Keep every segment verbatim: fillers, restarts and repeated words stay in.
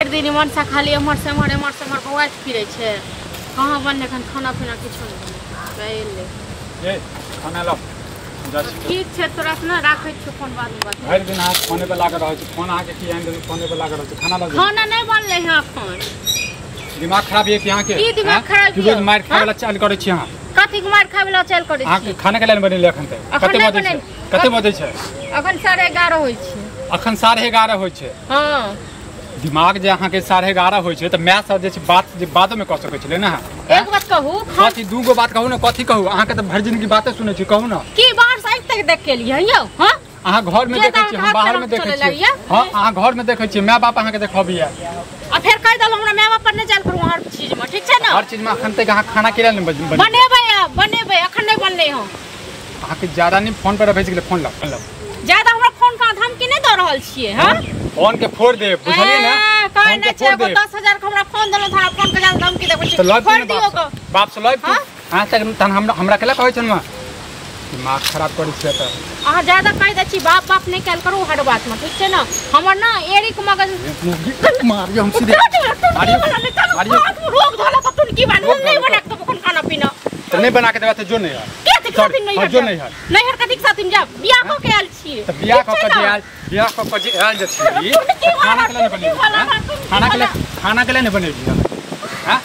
भर दिन मन से खाली हमर से हमर हमर से हमर बौआ फिरै छै कहां बनने खन खाना पीना किछो नहीं ले ए खाना लो ठीक छै तोरा से ना राखै छी फोन बाद में बात भर दिन हाथ फोने पे लागल रहै छै फोन आके की आइन दे फोने पे लागल रहै छै खाना लो खाना नहीं बनले है अखन दिमाग खराब है कि यहां के की दिमाग खराब है रोज मार खाय वाला चाल करै छी यहां कथि के मार खाय वाला चाल करै छी अहाँ खाना के लेल बनेले अखन तक कते बजे छै कते बजे छै अखन साढ़े ग्यारह होय छै अखन साढ़े ग्यारह होय छै हां दिमाग जे अहाँ के साढ़े ग्यारह होय छै त मैं सब जे छै बात जे बादो में क सकै छले ना एक बात कहू कथि दू गो बात कहू ना कथि कहू अहाँ के त भर जिंदगी बातें सुनै छी कहू ना की बाहर साइड तक देख के लिए यौ हां अहाँ घर में देखै छी हम बाहर में देखै छी हां अहाँ घर में देखै छी माय बाप अहाँ के देखबिया आ फिर कह दल हमरा माय बाप पर नहीं जाल करू हर चीज में ठीक छै ना हर चीज में अखन तक अहाँ खाना के लेल बनेबै बनेबै अखन नहीं बनले हो अहाँ के ज्यादा नहीं फोन पर भेज गेल फोन ला लो ज्यादा हमरा फोन का धमकी नहीं द रहल छियै हां फोन के फोड़ दे बुझलिए ना फोन के फोड़ दे दस हजार के हमरा फोन देलो थारा फोन के ज्यादा धमकी देबै छी फोड़ दियो को बाप से लइब हां तक तन हमरा हमरा केला कहै छन दिमाग खराब करै छै त अहाँ ज्यादा कह दै छी बाप बाप नहीं कैल करू हर बात में ठीक छै ना हमर ना एड़ी के मगज मारियो हम सीधे मारियो मारियो रोग धला त तुन की बन नहीं बना के कोन खाना पीना त नहीं बना के देबा त जो नहीं है के दिख साथिन नहीं है जो नहीं है नहीं हर कथि के साथिन जा बियाह को के आल छी त बियाह को के आल बियाह को के आल जे छी खाना के लिए बनेबी खाना के लिए खाना के लिए नहीं बनेबी हां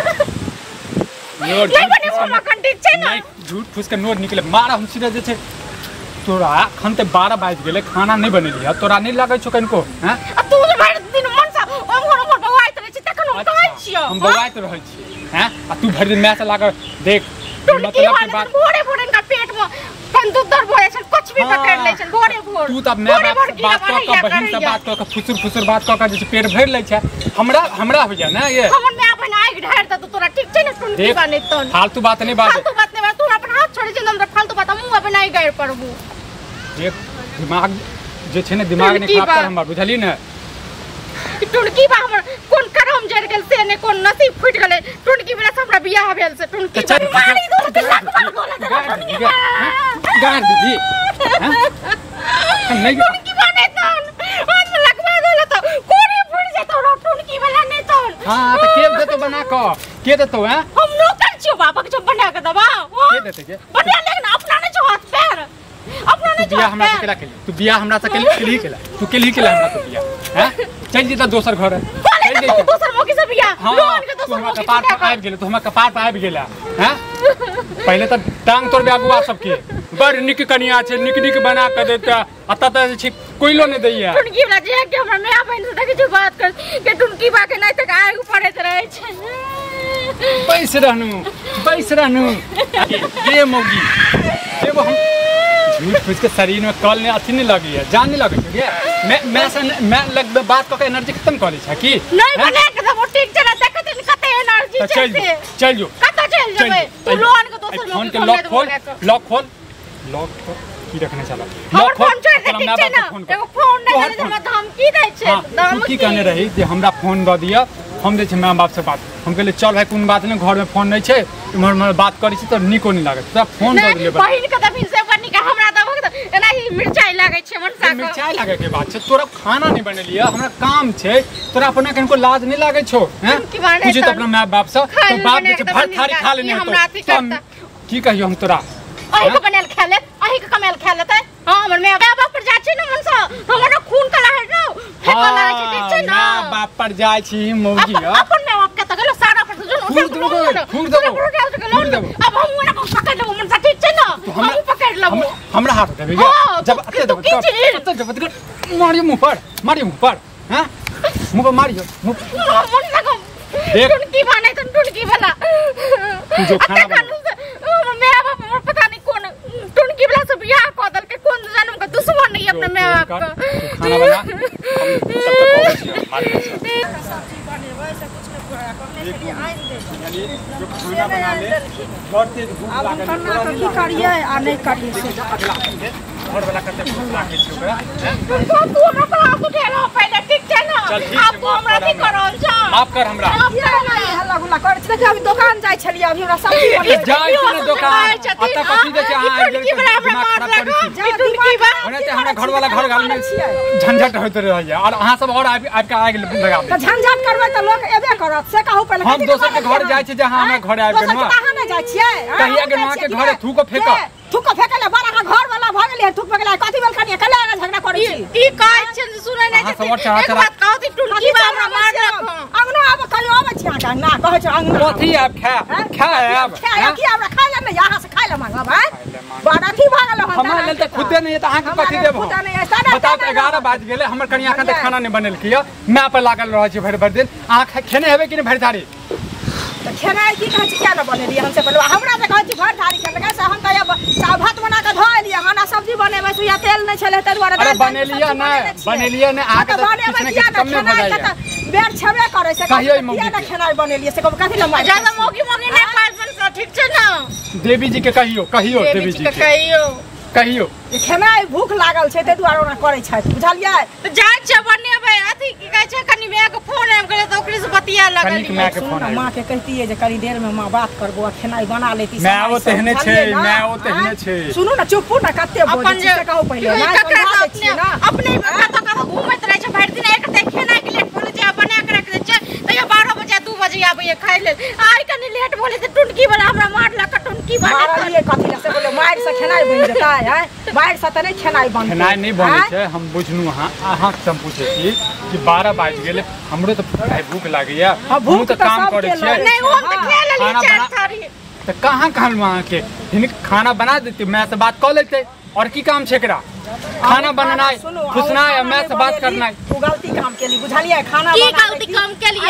नोट नहीं बने वो मखन ठीक छै ना झूठ फूस के नोट निकले मारा हम सीधे जे छै तोरा खन ते बारह बाज गेले खाना नहीं बनेली तोरा नहीं लागै छौ कनको हैं आ तू जे भर दिन मन सा ओमहर ओमहर बवाइत रहै छी तखन हम कहै छियो हम बवाइत रहै छी हैं आ तू भर दिन मैच लाग देख मतलब की बात भोरे भोरे का पेट में कंदुदर भोरे छ कुछ भी पकड़ ले छ भोरे भोर तू तब मैं बात बात क के बहिन से बात क के फुसुर फुसुर बात क के जे पेट भर ले छ हमरा हमरा हो जा ना ये हमन में अपन आइ ढार त तोरा ठीक छै ना सुन की बात नहीं तो फालतू बात नहीं बात फालतू बात नहीं तू अपन हाथ छोड़ जे हमरा फालतू बात हम अपन आइ गाड़ परबू देख दिमाग जे छै ने दिमाग नहीं खराब कर हमर बुझली ना टुनकी बा हमर कोन करम जर गेल से ने कोन नसीब फुट गेले टुनकी वाला हमरा बियाह भेल से टुनकी मारी दो त लाख बार बोला गाड़ दीदी हैं नहीं टुनकी बने तन हम लगवा देला तो कोरी फुट जेतो रो टुनकी वाला नहीं तन हां त के देतो बना क के देतो हैं हम नौकर छियो बाबा के जो बना के दबा के देते के बना लेकिन अपना ने जो हाथ पैर अपना ने बियाह हमरा से केला केली तू बियाह हमरा से केली केली केला तू केली केला हमरा से बियाह हैं चल जेता दोसर घर चल जेता दोसर मौके से बियाह लोन के दोसर मौके कपार पे आबि गेले तू हमरा कपार पे आबि गेला हैं पहले त टांग तोड़ बेगुआ सबके बड़ निक कनिया छै निक निक बना के देता अत त छै कोइलो नहीं दैया टुनकी वाला जे के हमरा माय बहन से देखे जो बात कर के टुनकी बा के नहीं तक आगु पड़त रहे छै बैस रहनु बैस रहनु ये मौगी देबो हम झूठ फूस के शरीर में कल ने अथी नहीं लगी है जान नहीं लगे है मैं मैं से मैं लग बात को एनर्जी खत्म कर ली छ की नहीं बने के सब ठीक चला देख दिन कते एनर्जी चल चल जो कत चल जेबे तू लोन के दोसर फोन के लॉक खोल लॉक खोल लॉक की रखने चला लॉक फोन छोड़ दे ठीक छै ना एगो फोन नहीं दे हम धमकी दै छै धमकी की कहने रही जे हमरा फोन द दिया हम जे छै मां बाप से बात हम कहले चल भाई कोन बात नहीं घर में फोन नहीं छै इमहर इमहर बात करी छी तो निको नहीं लागे तोरा फोन द दिले बहिन के तभी से बनी के हमरा दबो त एना ही मिर्चाई लागे छै मनसा के मिर्चाई लागे के बात छै तोरा खाना नहीं बनेलिया हमरा काम छै तोरा अपना कनको लाज नहीं लागे छौ हैं पूछे तो अपना मां बाप से तो बाप जे छै भर थारी खा लेने तो की कहियो हम तोरा अही के बनल खा ले अही के कमाल खा लेते हां हमर मां बाप पर जा छै न मनसा हमरा खून कला है न फेका लागे छै ठीक छै ना मां बाप पर जाय छी मौगी अपन मां बाप के त गेलो सारा पर जो खून देबो खून देबो अब हम ओना पकड़ लेबो मनसा ठीक छै ना हम पकड़ लेबो हमरा हाथ देबे जब अते देबो अते जब मारियो मुंह पर मारियो मुंह पर हैं मुंह पर मारियो मुंह मनसा को देख टुनकी बने त टुनकी वाला तू जो खाना मैं बाप हमर पता नहीं कौन टुनकी वाला से बियाह क दल के कौन जन्म का दुश्मन नहीं अपने मैं बाप का खाना बना हम सब तो कहै छी मार सब्जी बनेबै से कुछ के कमने से आइन दे जो खाना बना ले बहुत तेज भूख लागल अब करना तो की करिए आ नहीं करिए से घर वाला करते भूख लागे छै ओकरा तू हमरा पर हाथ उठेलो पहले ठीक छै ना अब हमरा की करल छ आप कर हमरा हल्ला गुल्ला कर छ कि अभी दुकान जाय छलिए अभी हमरा सब्जी बने जाय छी दुकान अत कथि दे छै अहाँ टुनकी वाला हमरा मार लागो टुनकी बा ओने ते हमरा घर वाला घर गाल में झंझट होइत रहै और अहाँ सब और आबि आबि के आग लगाबे त झंझट करबै त लोग एबे करत से कहू पहले हम दोसर के घर जाय छी जे अहाँ हमरा घर आबि गेलौ कहां न जाय छियै कहिया के मां के घरे थूको फेक थूको फेकले बड़ा का घर वाला भ गेलै थूक फेकले कथि बोल कनिया कले झगड़ा करै छी ई कहै छै सुनै नै छै एक बात कहू ती टुनकी बा हमरा मार लागो अंगना आब कहियो आबै छी आटा ना कहै छै अंगना कथि आब खा खा आब खा की हमरा खाइ ले नै यहां से खाइ ले मांगब भाई बड़ा थी भ गेल हम हमरा लेल त खुदे नै त अहाँ के कथि देब बताओ ग्यारह बज गेलै हमर कनिया एखन तक खाना नै बनल किया मैं पर लागल रहै छी भरि भरि दिन अहाँ खेने हेबे कि नै भरि थारी खेना की कहै छी क्या न बनेलिए हमसे पहले हमरा से कहै छी भरि थारी खेलकै से हम त अब भात बना के धो एलिए खाना सब्जी बनेबै से या तेल नै छले त दुआरे अरे बनेलिए नै बनेलिए नै आके त किछ नै कम नै भ जाइए बेर छबे करे से कहियो मौगी ना खेनाइ बनेलिए से कथि ल मार ज्यादा मौगी मौगी नै पास बन ठीक छै न देवी जी के कहियो कहियो देवी जी के कहियो कहियो खेनाइ भूख लागल छै ते दुआरे ओना करै छै बुझलिए त जाय छै बनेबै अथि की कहै छै कनी मैं के फोन आबि गेलै त ओकरे से बतिया लगल कनी मैं के फोन मां के कहतिए जे कनी देर में मां बात करबो खेनाइ बना लेती मैं ओ तेहने छै मैं ओ तेहने छै सुनु न चुप न कते बोल छै कहू पहिले ना समझा दे छी ना अपने कत कत घुमैत रहै छै भरि दिन एक ते खेनाइ के लेट बोले छै बना के रख दे छै त ये बारह बजे दू बजे आबै खाइ ले आइ कनी लेट बोले छै टुनकी वाला हमरा मार ला क टुनकी बना मारलिए कथि ल से बोले मार से खेनाइ बन जेतै है मार से त नै खेनाइ बन खेनाइ नै बनै छै हम बुझनु अहाँ अहाँ से हम पूछै छी कि बारह बाज गेलै हमरो त भूख लागैया हम त काम करै छियै नै हम त खा लेलिए चार थारी त कहां कहलु अहाँ के हिनक खाना बना देती मैं से बात क लेते और की काम छै एकरा खाना बनाना खुशना है मैं से बात करना तू गलती काम के लिए बुझलिए खाना की गलती काम के लिए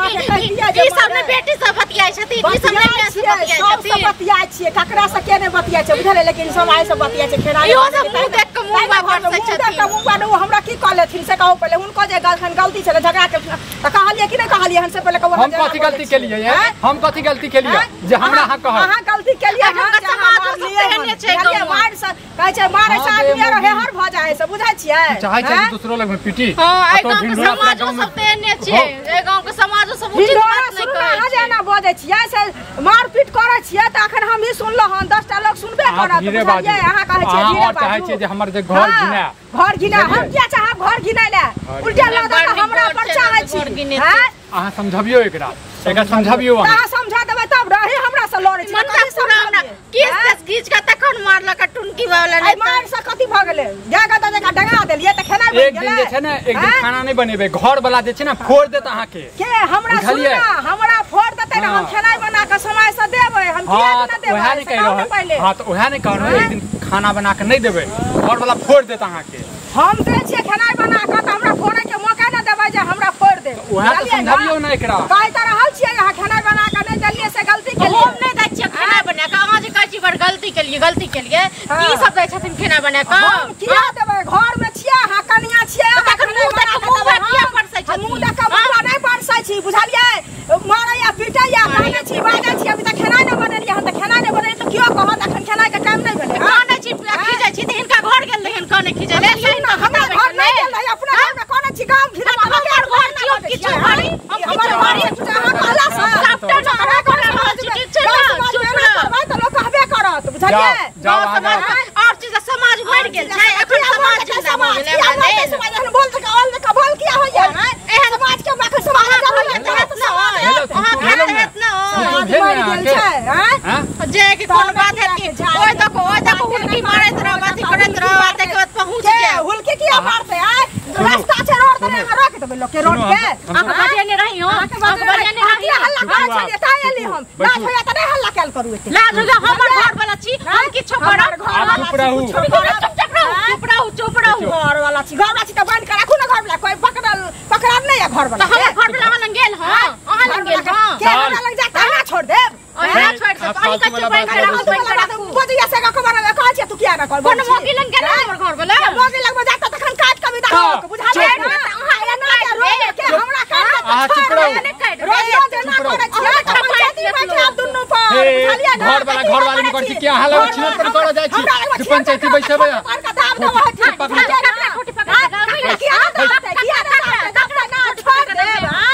ई सब ने बेटी सब बतियाय छथि ई सब ने मैं से बतियाय छथि सब बतियाय छियै ककरा से के ने बतियाय छै बुझले लेकिन सब आइ सब बतियाय छै खेनाइ इहो सब मुंह देख के मुंह में भर से छथि मुंह मुंह बानो हमरा की कह लेथिन से कहू पहले हुनको जे गलखन गलती छले झगड़ा के त कहलिए कि नै कहलिए हमसे पहले कहू हम कथि गलती के लिए हम कथि गलती के लिए जे हमरा हां कह हां गलती के लिए हम समाज से छै मार से कहै छै मारे से आदमी रहे हर भ जाय से बुझाय छियै चाहे छै दूसरो लग में पीटी हां ए गांव के समाज सब तेने छै ए गांव के समाज सब उचित बात नै कहै छै जेना बजै छियै से मार पीट करै छियै त अखन हम ही सुनलो हन दस टा लोग सुनबे करत बुझलियै अहाँ कहै छियै धीरे बाजू चाहे छै जे हमर जे घर घिना घर घिना हम किया चाहब घर घिनाय ले उल्टा लगा त हमरा पर चाहै छी हैं अहाँ समझबियो एकरा एकरा समझबियो अहाँ समझा देबै तब रहे हमरा से लड़ै छी मन का पूरा हमरा केस केस घीच के तखन मारला का टुनकी वाला नै मार से कथि भ गेलै जागा त जका डंगा देलिए त खेनाइ बन गेलै एक दिन जे छै ने एक दिन खाना नै बनेबे घर वाला जे छै ने फोड़ देत अहाँ के के हमरा सुनना हमरा फोड़ देतै न हम खेनाइ बना के समय से देबै हम किया न देबै ओहा नै कह रहल हां त ओहा नै कह रहल एक दिन खाना बना के नै देबै घर वाला फोड़ देत अहाँ के हम दे छियै खेनाइ बना के त हमरा फोड़े के मौका न देबै जे हमरा फोड़ दे ओहा त समझबियो न एकरा कहै त रहल छियै अहाँ खेनाइ बना के नै देलिए से गलती के लिए हम नै दै छियै खेनाइ बना के अहाँ जे कहै छी बड़ गलती के लिए गलती के लिए की सब दै छथिन खेनाइ बना के हम किया देबै घर में छियै अहाँ कनिया छियै तखन मुंह देख के मुंह में किया परसै छी मुंह देख के मुंह नै परसै छी बुझलियै मारैया पिटैया कहै छी बाजै छी अभी त खेनाइ नै बनेलिए हम त खेनाइ नै बनेलिए त कियो कहत अखन खेनाइ के टाइम नै भेलै कानै छी खिजै छी त हिनका घर गेल रहन कानै खिजै ले हमरा घर नै गेल रही अपना घर में कानै छी गाम घिरा हमर घर कियो किछु भरी हमर घर अहाँ कहला से सबटा हमरा घर ठीक छै ना चुप रह त लोग कहबे करत बुझलियै जाओ समाज और चीज समाज मर गेल छै एखन समाज जिंदा भ गेलै हमरा समाज एखन बोल के ऑल के बोल किया होइया एहन समाज के बाकी समाज होइया तहत ना अहाँ कहत ना मर गेल छै हैं जे कि कोन बात है कि ओय देखो ओय देखो हुलकी मारैत रह बात करैत रह बात के बाद पहुंच जाए हुलकी किया मारते आय रास्ता छै रोड पर रोक देबै लोग के रोड के अहाँ बजेने रही हो अहाँ बजेने रही हल्ला करै छै ताय एली हम लाज होया त नै हल्ला कैल करू एते लाज होया हमर घर वाला छी हम किछो करब आप चुप रहू चुप रहू चुप रहू चुप रहू घर वाला छी घर वाला छी त बंद कर राखू ना घर वाला कोई पकड़ल पकड़ल नै है घर वाला त हमर घर वाला लंग गेल हां अहाँ लंग गेल हां के हमरा लग जाता है छोड़ दे अहाँ छोड़ दे अहीं कच्चे बंद कर राखू बंद कर राखू बजिया से का खबर है कह छी तू किया ना कर कोन मोगी लंग गेल हमर घर वाला मोगी लग में जाता तखन काट के विदा हो बुझा ले अहाँ एना रोज के हमरा काट अहाँ चुप रहू रोज देना करे छी पंचायती बैठे आप दुन्नु पर बुझलिए ना घर वाला घर वाली में करछि क्या हाल है छिन पर कर जाय छी पंचायती बैठबे पर का दाब दो है खोटी पकड़ के किया किया ना छोड़ दे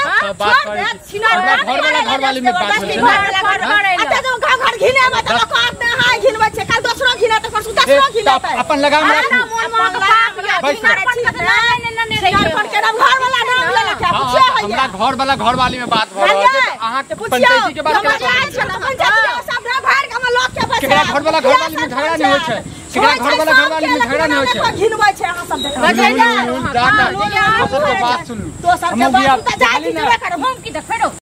बात करे हमरा घर वाला घर वाली में बात होले अच्छा जो गांव घर घिने में तो काट ना हाय घिनबै छै कल दोसरो घिना त परसु दसरो घिनातै अपन लगाम राखू मन मन का नहीं पर के घर वाला नाम ले रखा पूछे हमरा घर वाला घर वाली में बात भ रहल छै अहाँ के पंचायती के बात करे पंचायती सब भार के लोग के बस केकरा घर वाला घर वाली में झगड़ा नहीं होय छै केकरा घर वाला घर वाली में झगड़ा नहीं होय छै घिनबै छै अहाँ सब देख बजाइया बात सुन तो सब के बात त जाई हम की देख फेरो